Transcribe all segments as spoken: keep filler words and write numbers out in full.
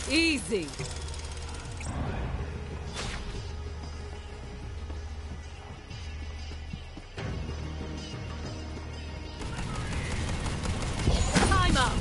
Easy. Time out.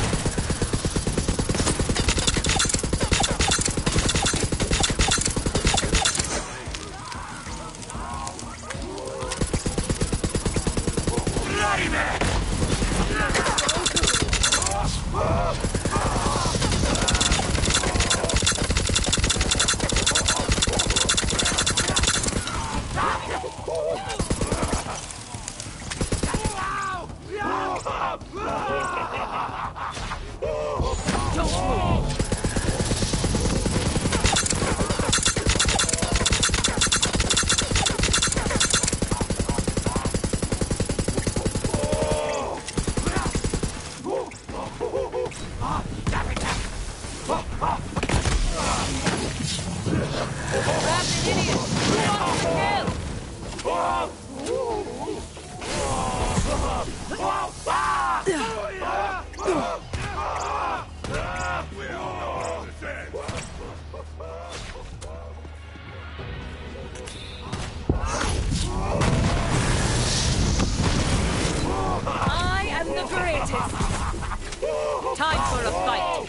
I am the greatest. Time for a fight.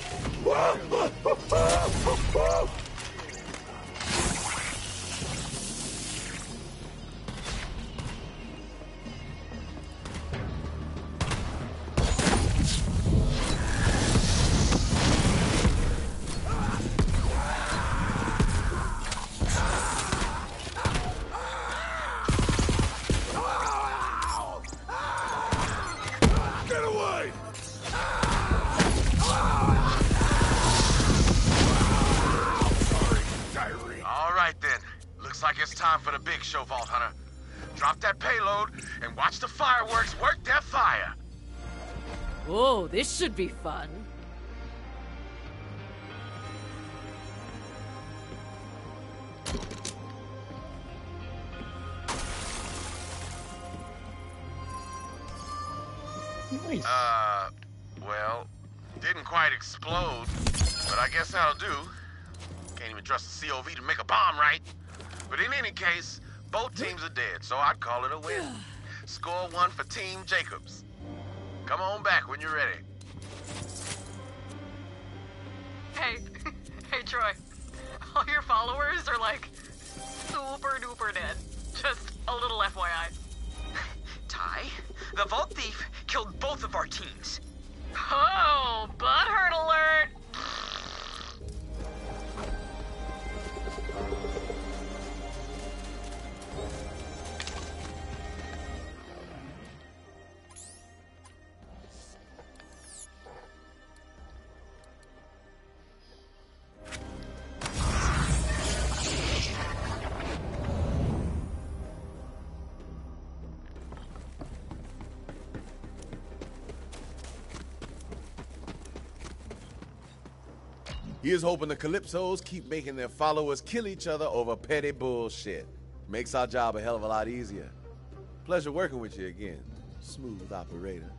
Time for the big show, Vault Hunter. Drop that payload and watch the fireworks work their fire. Whoa, this should be fun. Nice. Uh, well, didn't quite explode, but I guess that'll do. Can't even trust the C O V to make a bomb, right? But in any case, both teams are dead, so I'd call it a win. Score one for Team Jacobs. Come on back when you're ready. Hey, hey Troy. All your followers are like super duper dead. Just a little F Y I. Ty, the Vault Thief killed both of our teams. Oh, butthurt alert! Here's hoping the Calypsos keep making their followers kill each other over petty bullshit. Makes our job a hell of a lot easier. Pleasure working with you again, smooth operator.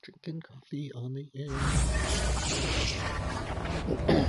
Drinking coffee on the air.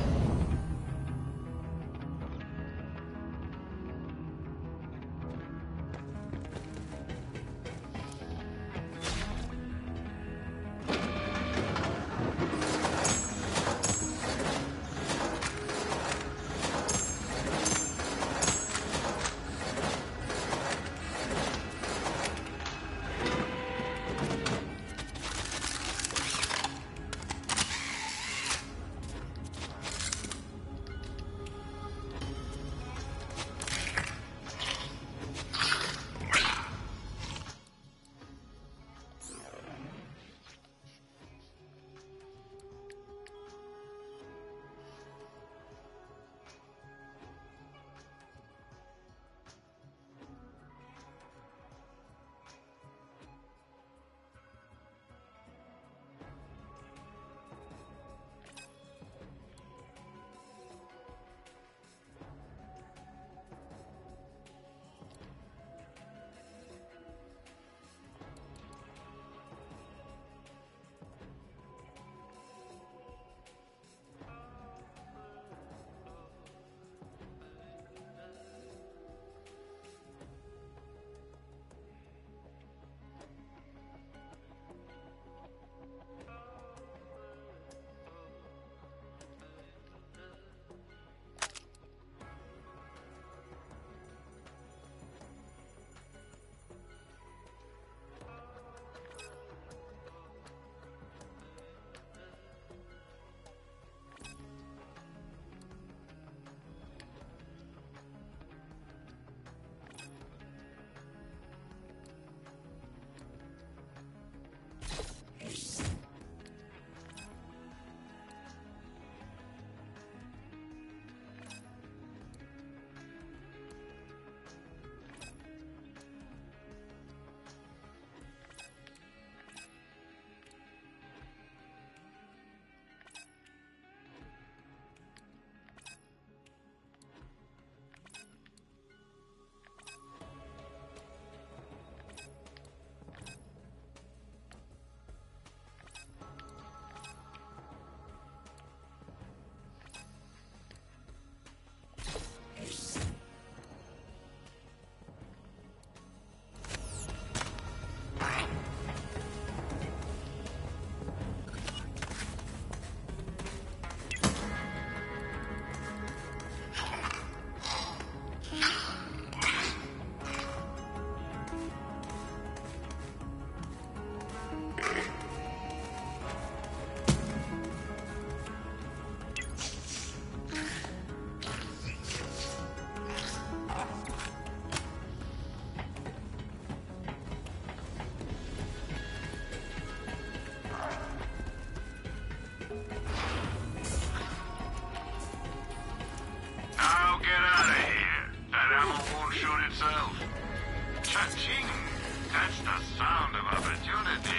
Cha-ching! That's the sound of opportunity.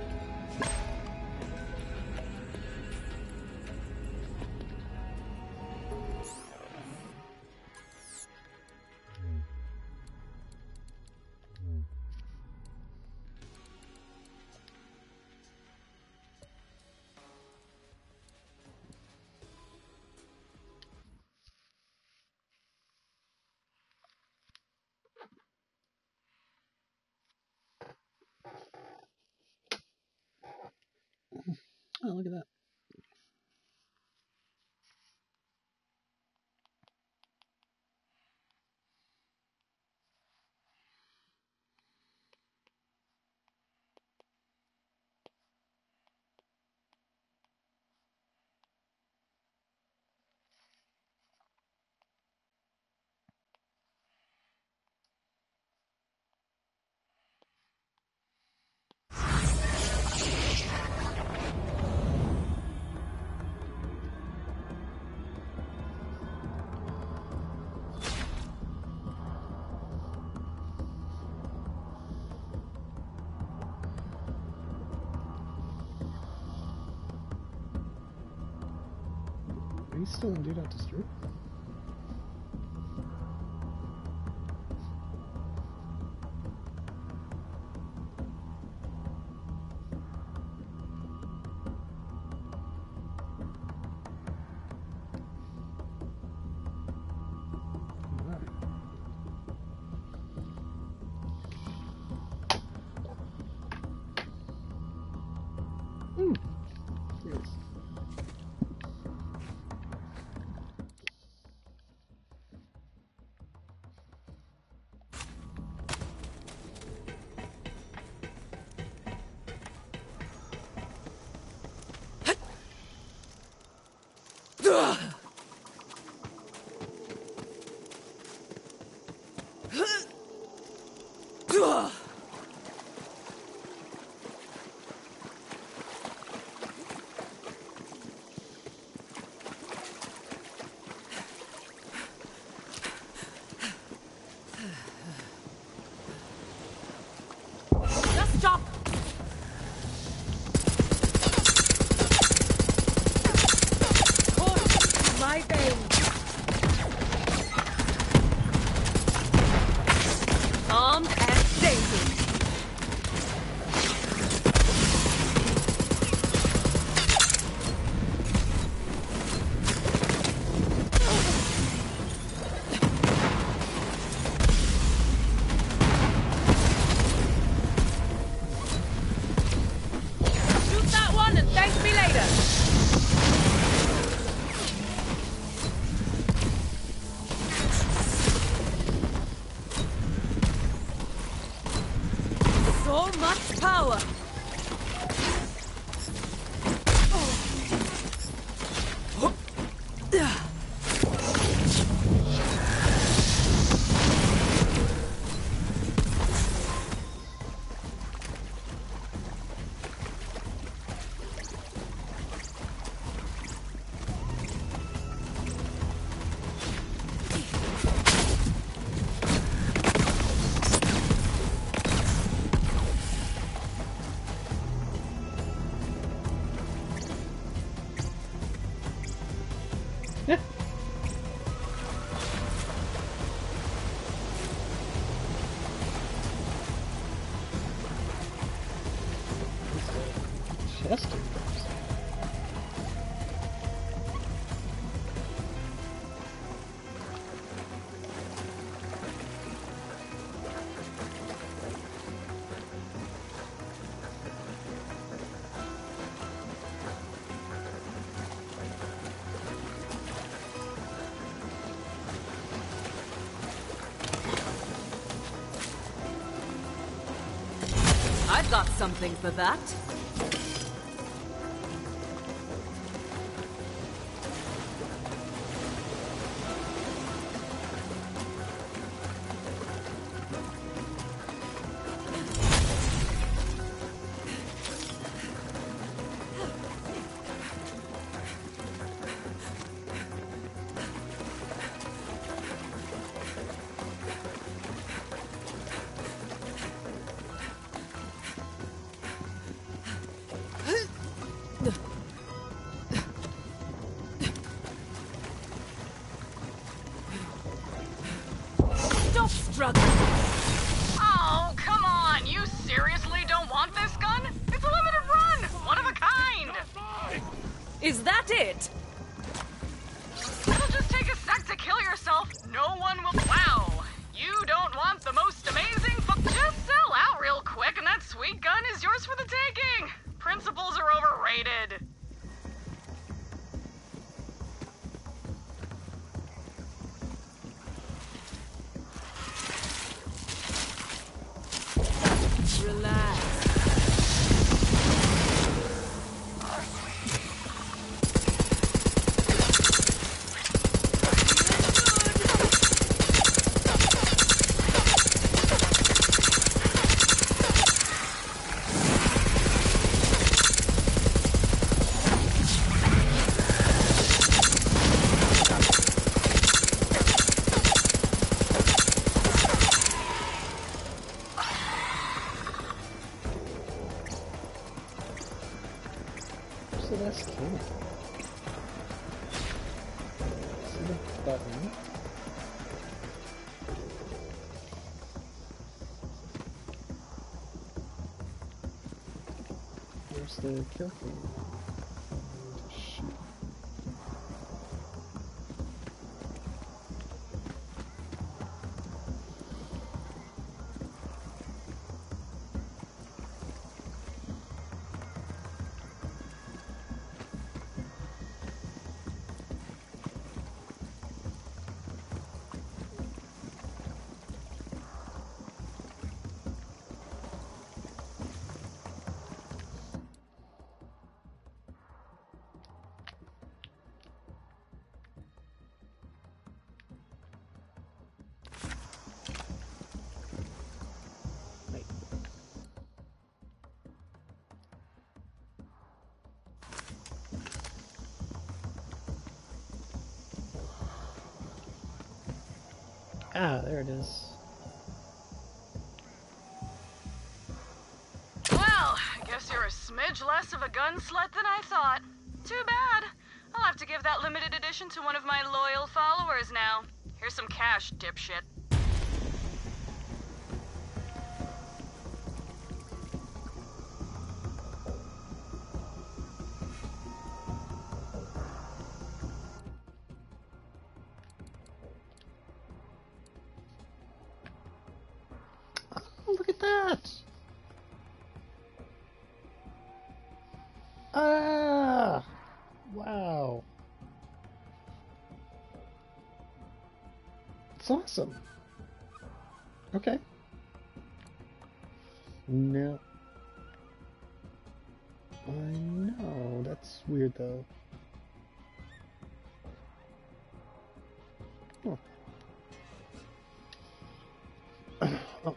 Oh, look at that. Are you still in Do Not Disturb? Chest. I've got something for that. Stop struggling! Oh, come on! You seriously don't want this gun? It's a limited run! One of a kind! Is that it? It'll just take a sec to kill yourself. No one will. Wow! You don't want the most amazing fu- Just sell out real quick and that sweet gun is yours for the taking! Principles are overrated. Relax. So that's cool. See the button? Where's the kill thing? Shoot. Wait. Ah, there it is. Well, I guess you're a smidge less of a gun slut than I thought. Too bad. I'll have to give that limited edition to one of my loyal followers now. Here's some cash, dipshit. Oh, look at that! Ah! Wow. It's awesome. Okay. No. I know. That's weird, though. Oh. Oh.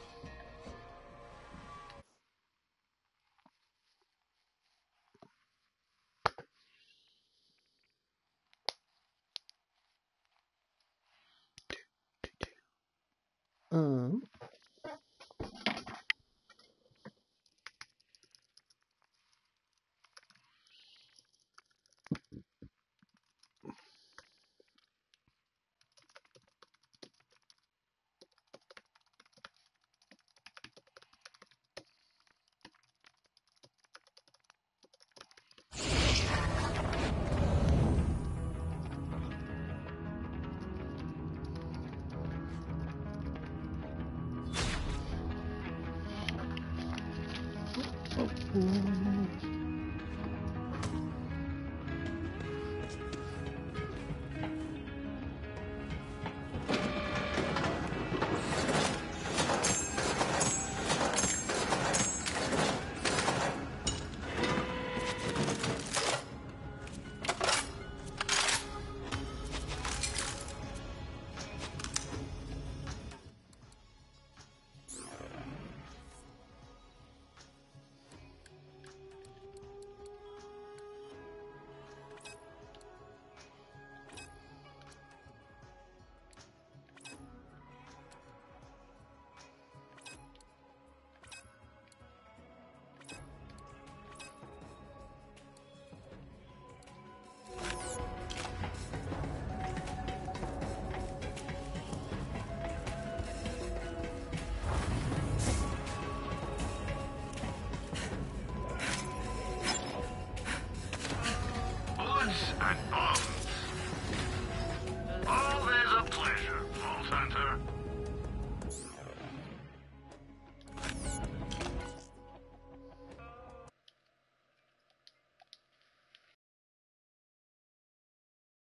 Um. and